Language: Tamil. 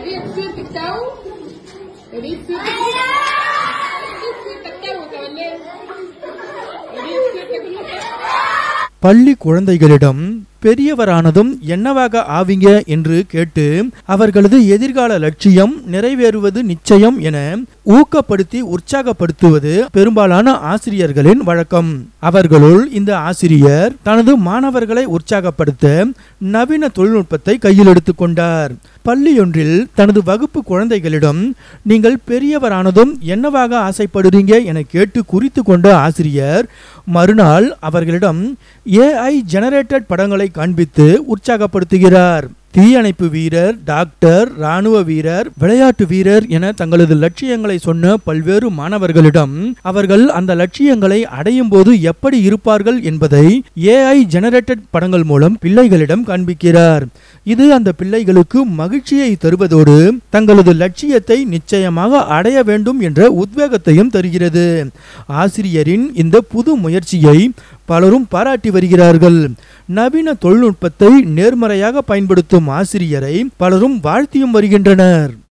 Jadi suka tahu. Jadi suka tahu kawan. Jadi suka பள்ளி குழந்தைகளிடம் பெரியவரானதும் என்னவாக ஆவீங்க என்று கேட்டு அவர்களது எதிர்கால லட்சியம் நிறைவேறுவது நிச்சயம் என ஊக்கப்படுத்தி உற்சாகப்படுத்துவது பெரும்பாலான ஆசிரியர்களின் வழக்கம். அவர்களுள் இந்த ஆசிரியர் தனது மாணவர்களை உற்சாகப்படுத்த நவீன தொழில்நுட்பத்தை கையில் எடுத்துக் கொண்டார். பள்ளியொன்றில் தனது வகுப்பு குழந்தைகளிடம் நீங்கள் பெரியவரானதும் என்னவாக ஆசைப்படுறீங்க என கேட்டு குறித்து கொண்ட ஆசிரியர் மறுநாள் அவர்களிடம் AI ஜெனரேட்டட் படங்களை காண்பித்து உற்சாகப்படுத்துகிறார். தீயணைப்பு வீரர், டாக்டர், இராணுவ வீரர், விளையாட்டு வீரர் என தங்களது லட்சியங்களை சொன்ன பல்வேறு மாணவர்களிடம் அவர்கள் அந்த லட்சியங்களை அடையும் போது எப்படி இருப்பார்கள் என்பதை AI ஜெனரேட்டட் படங்கள் மூலம் பிள்ளைகளிடம் காண்பிக்கிறார். இது அந்த பிள்ளைகளுக்கு மகிழ்ச்சியை தருவதோடு தங்களது லட்சியத்தை நிச்சயமாக அடைய வேண்டும் என்ற உத்வேகத்தையும் தருகிறது. ஆசிரியரின் இந்த புது முயற்சியை பலரும் பாராட்டி வருகிறார்கள். நவீன தொழில்நுட்பத்தை நேர்மறையாக பயன்படுத்தும் ஆசிரியரை பலரும் வாழ்த்தியும் வருகின்றனர்.